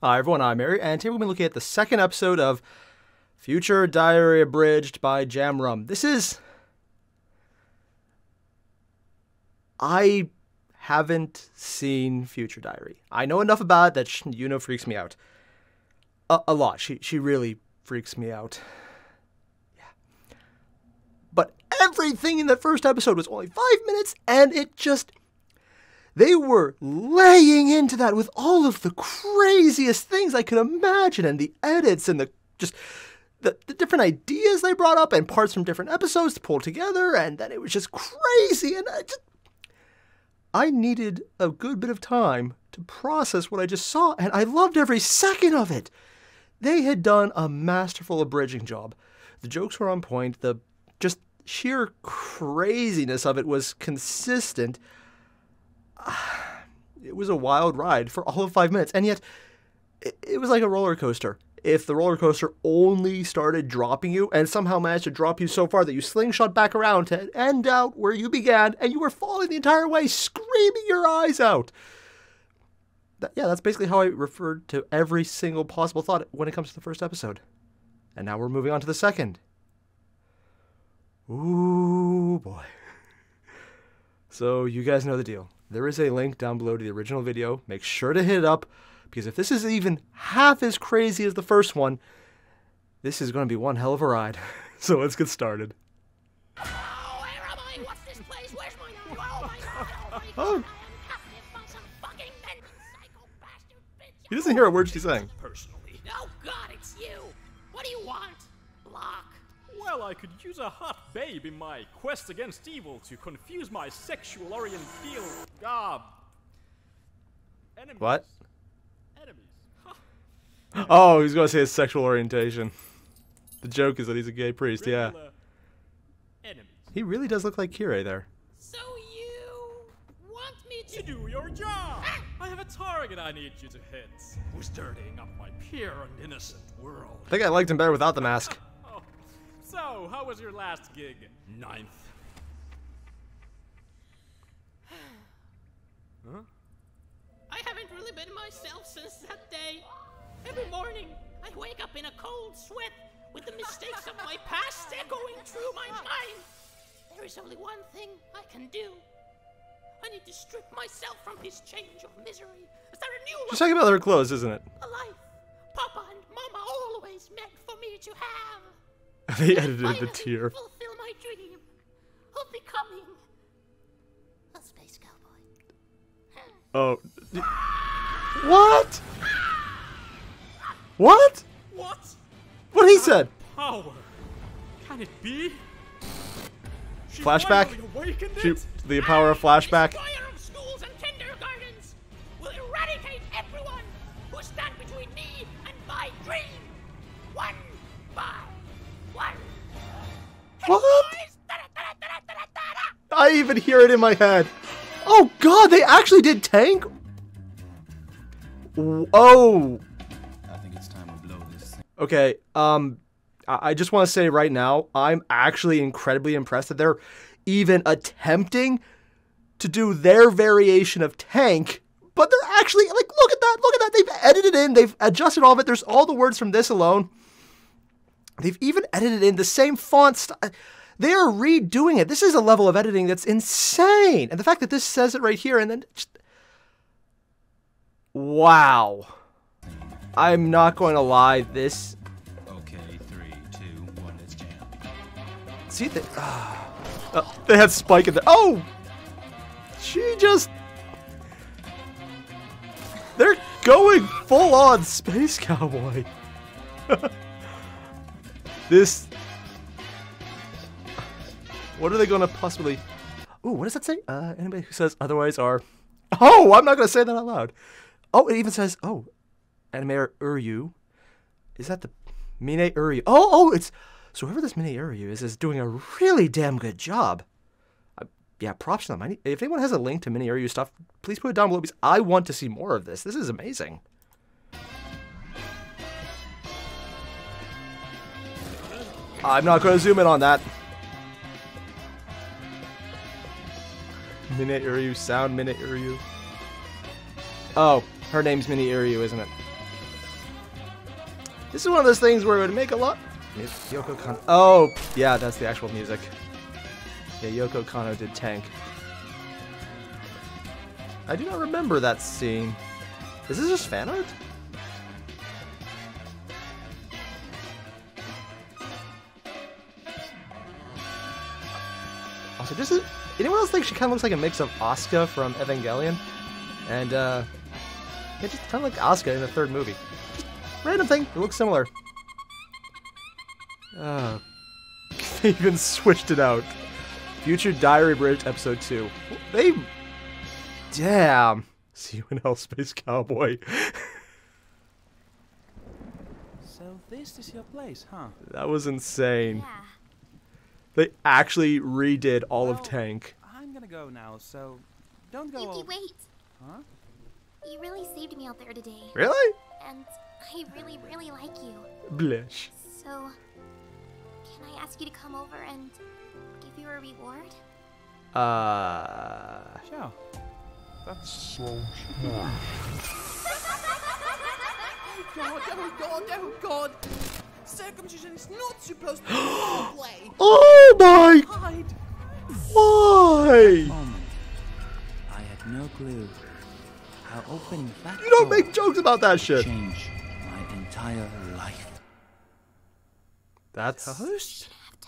Hi everyone, I'm Mary, and today we'll be looking at the second episode of Future Diary Abridged by Jamrum. I haven't seen Future Diary. I know enough about it that Yuno freaks me out. A lot. She really freaks me out. Yeah. But everything in the first episode was only 5 minutes, and they were laying into that with all of the craziest things I could imagine, and the edits and the different ideas they brought up and parts from different episodes to pull together, and then it was just crazy, and I needed a good bit of time to process what I just saw, and I loved every second of it. They had done a masterful abridging job. The jokes were on point, the just sheer craziness of it was consistent. It was a wild ride for all of 5 minutes, and yet it was like a roller coaster. If the roller coaster only started dropping you and somehow managed to drop you so far that you slingshot back around to end out where you began, and you were falling the entire way, screaming your eyes out. That's basically how I referred to every single possible thought when it comes to the first episode. And now we're moving on to the second. Ooh, boy. So you guys know the deal. There is a link down below to the original video. Make sure to hit it up, because if this is even half as crazy as the first one, this is going to be one hell of a ride. So let's get started. Oh, where am I? What's this place? Where's my now? Oh my god! Oh my god! Oh. I am captive by some fucking mental psycho bastard bitch. He doesn't hear a word she's saying. Personally. Oh god, it's you! What do you want? Block. Well, I could use a hot babe in my quest against evil to confuse my sexual orientation. Enemies. What? Enemies. Huh. Oh, he's going to say his sexual orientation. The joke is that he's a gay priest, yeah. Regular Enemies. He really does look like Kirei there. So you want me To to do your job! I have a target I need you to hit. Who's dirtying up my pure and innocent world? I think I liked him better without the mask. Oh. So, how was your last gig? Ninth. Huh? I haven't really been myself since that day. Every morning, I wake up in a cold sweat with the mistakes of my past echoing through my mind. There is only one thing I can do. I need to strip myself from this change of misery. Start a new She's life. talking about her clothes, isn't it? A life Papa and Mama always meant for me to have. They edited the Finally tear. fulfill my dream of becoming a space cowboy. Oh. What? What? What? What he said? Power. Can it be? She Flashback? finally awakened She, it? the power of flashback. Destroyer of schools and kindergartens will eradicate everyone who stand between me and my dream. One by one. What? Boys, da-da-da-da-da-da-da-da. I even hear it in my head. Oh god, they actually did tank? Oh. I think it's time to blow this thing. Okay, I just want to say right now, I'm actually incredibly impressed that they're even attempting to do their variation of tank, but they're actually, like, look at that, they've edited in, they've adjusted all of it, there's all the words from this alone. They've even edited in the same font style. They are redoing it. This is a level of editing that's insane. And the fact that this says it right here and then just... Wow. I'm not going to lie, this... Okay, 3, 2, 1, let's jam. See, they had Spike in there. Oh! She just... They're going full-on Space Cowboy. This... What are they going to possibly... Ooh, what does that say? Anybody who says otherwise are... Oh, I'm not going to say that out loud. Oh, it even says... Oh, Animator Uryu. Is that the... Mine Uryu. Oh, it's... So whoever this Mine Uryu is doing a really damn good job. Yeah, props to them. If anyone has a link to Mine Uryu stuff, please put it down below because I want to see more of this. This is amazing. I'm not going to zoom in on that. Mine Uryu, sound Mine Uryu. Oh, her name's Mine Uryu, isn't it? This is one of those things where it would make a lot. Yoko Kanno. Oh, yeah, that's the actual music. Yeah, Yoko Kanno did Tank. I do not remember that scene. Is this just fan art? Also, just anyone else think she kind of looks like a mix of Asuka from Evangelion? And, yeah, just kind of like Asuka in the third movie. Just random thing, it looks similar. They even switched it out. Future Diary Bridge Episode 2. They... Damn. See you in Hell, Space Cowboy. So this is your place, huh? That was insane. Yeah. They actually redid all of Tank. I'm gonna go now, so don't go. Yuki, wait. Huh? You really saved me out there today. Really? And I really, really like you. Blush. So, can I ask you to come over and give you a reward? Sure. That's so Oh God! Circumcision is not supposed to be roleplay. Oh my! Hide. Why? moment. I had no clue how opening that You don't door make jokes about that shit. change my entire life. That's... Toast?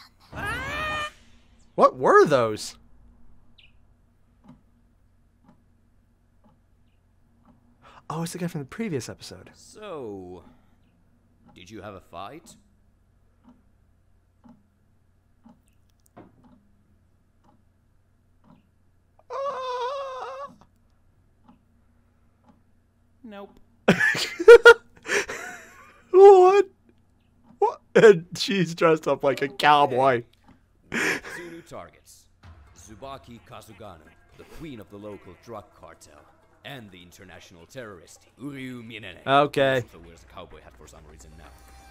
What were those? Oh, it's the guy from the previous episode. So, did you have a fight? Nope. What? What? And she's dressed up like a cowboy. We have 2 new targets. Tsubaki Kazugano, the queen of the local drug cartel, and the international terrorist, Uryu Minene. Okay. who also wears a cowboy hat for some reason now.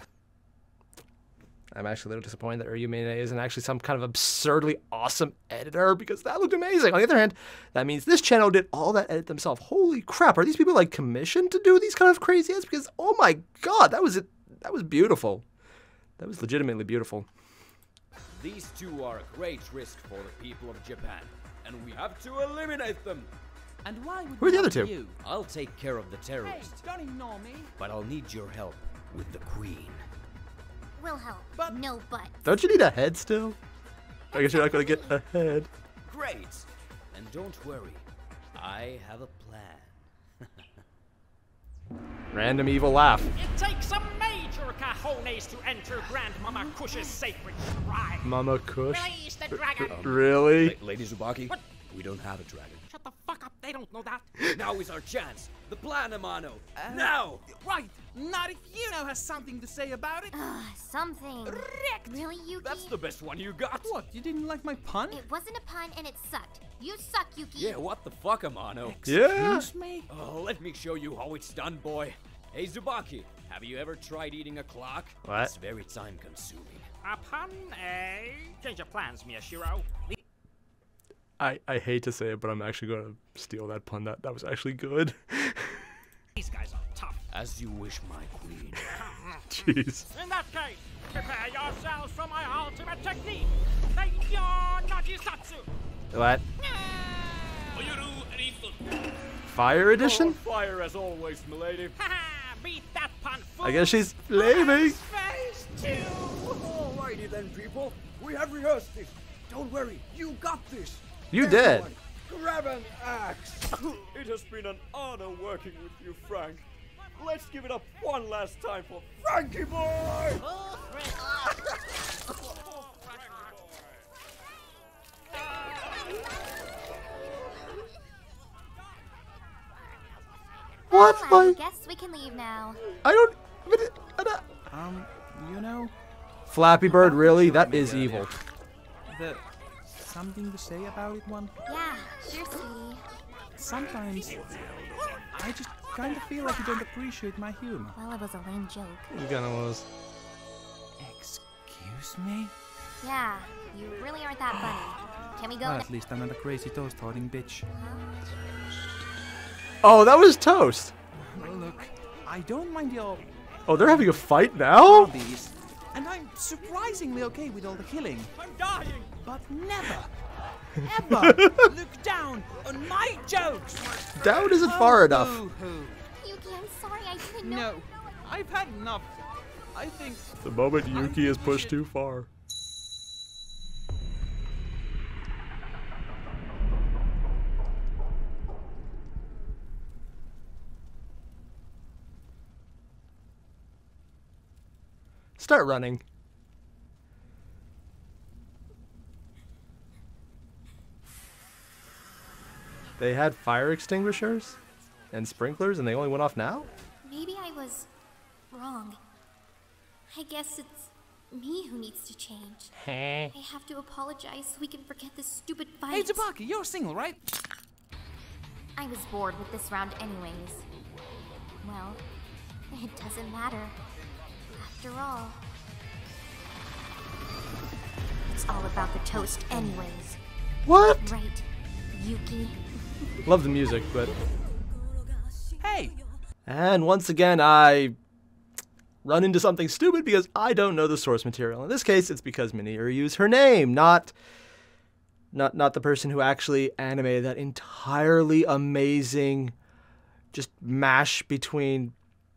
I'm actually a little disappointed that Ryu Mine isn't actually some kind of absurdly awesome editor, because that looked amazing. On the other hand, that means this channel did all that edit themselves. Holy crap, are these people like commissioned to do these kind of crazy edits? Because oh my god, that was beautiful. That was legitimately beautiful. These 2 are a great risk for the people of Japan, and we have to eliminate them. And why would Who are the we other help 2? You? I'll take care of the Hey, terrorist, don't ignore me. but I'll need your help with the queen. We'll help. But- No but. Don't you need a head still? I guess you're not gonna get a head. Great! And don't worry, I have a plan. Random evil laugh. It takes some major cojones to enter Grandmama Kush's sacred shrine. Mama Kush. Release the dragon. Really? Lady Tsubaki, What? we don't have a dragon. Shut the fuck up. They don't know that. Now is our chance. The plan, Amano. Now! Right. Not if Yuno has something to say about it. Something. Really, Yuki? That's the best one you got. What? You didn't like my pun? It wasn't a pun and it sucked. You suck, Yuki. Yeah, what the fuck, Amano? Yeah. Excuse me? Oh, let me show you how it's done, boy. Hey, Tsubaki, have you ever tried eating a clock? What? It's very time-consuming. A pun, eh? Change your plans, Miyashiro. I hate to say it, but I'm actually gonna steal that pun. That was actually good. These guys are tough. As you wish, my queen. Jeez. In that case, prepare yourselves for my ultimate technique. The Yon Najisatsu. What? Fire edition? Fire as always, milady. Ha! Beat that pun full. I guess she's flaming. Phase 2. Alrighty then, people. We have rehearsed this. Don't worry, you got this. You did. Everyone, grab an axe. It has been an honor working with you, Frank. Let's give it up one last time for Frankie Boy! What? Well, I Like, guess we can leave now. I don't. You know, Flappy Bird, really? That is evil. the something to say about it one? Yeah, sure, sweetie. Sometimes I just kind of feel like you don't appreciate my humor. Well, it was a lame joke. It kinda was. Excuse me? Yeah, you really aren't that funny. Can we go Well, now? at least I'm not a crazy toast hoarding bitch. Oh, that was toast. Look, I don't mind your Oh, they're having a fight now? Hobbies. And I'm surprisingly okay with all the killing. I'm dying! But never, ever look down on my jokes! Down isn't far enough. Boo-hoo. Yuki, I'm sorry, I didn't know. No, I've had enough. I think The moment Yuki is pushed too far. Start running. They had fire extinguishers and sprinklers and they only went off now? Maybe I was wrong. I guess it's me who needs to change. I have to apologize so we can forget this stupid fight. Hey, Tsubaki, you're single, right? I was bored with this round anyways. Well, it doesn't matter. After all, it's all about the toast anyways. What? Right, Yuki? Love the music, but... Hey, And once again, I run into something stupid because I don't know the source material. In this case, it's because Minoru used her name, not the person who actually animated that entirely amazing just mash between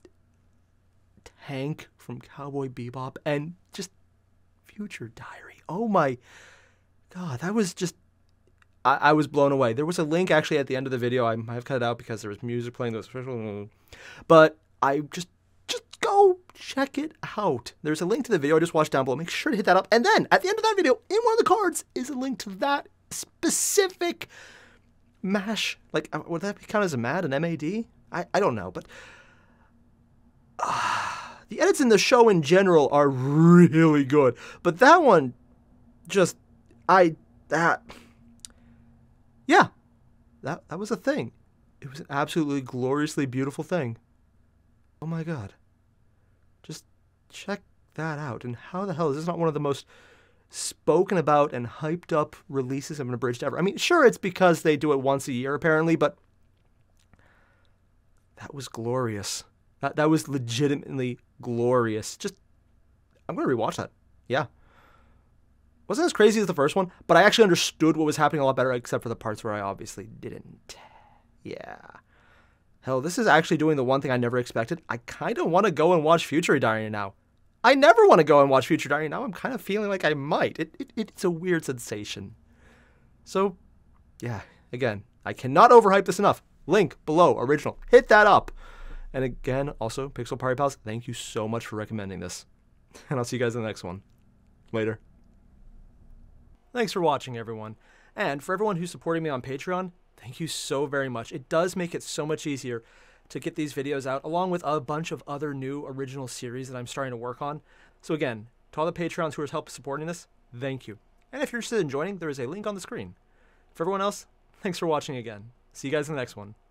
Tank from Cowboy Bebop and just Future Diary. Oh my god, that was just... I was blown away. There was a link actually at the end of the video. I might have cut it out because there was music playing. But I just go check it out. There's a link to the video I just watched down below. Make sure to hit that up. And then at the end of that video, in one of the cards, is a link to that specific mash. Like, would that count as a MAD, an MAD? I don't know, but the edits in the show in general are really good. But that one, just, yeah, that was a thing. It was an absolutely gloriously beautiful thing. Oh my god. Just check that out. And how the hell is this not one of the most spoken about and hyped up releases of an abridged ever? I mean, sure, it's because they do it once a year apparently, but that was glorious. That was legitimately glorious. Just, I'm going to rewatch that. Yeah. Wasn't as crazy as the first one, but I actually understood what was happening a lot better, except for the parts where I obviously didn't. Yeah. Hell, this is actually doing the one thing I never expected. I kind of want to go and watch Future Diary now. I never want to go and watch Future Diary now. I'm kind of feeling like I might. It's a weird sensation. So, yeah, again, I cannot overhype this enough. Link below, original. Hit that up. And again, also, Pixel Party Pals, thank you so much for recommending this. And I'll see you guys in the next one. Later. Thanks for watching, everyone. And for everyone who's supporting me on Patreon, thank you so very much. It does make it so much easier to get these videos out, along with a bunch of other new original series that I'm starting to work on. So again, to all the Patreons who are helping supporting this, thank you. And if you're interested in joining, there is a link on the screen. For everyone else, thanks for watching again. See you guys in the next one.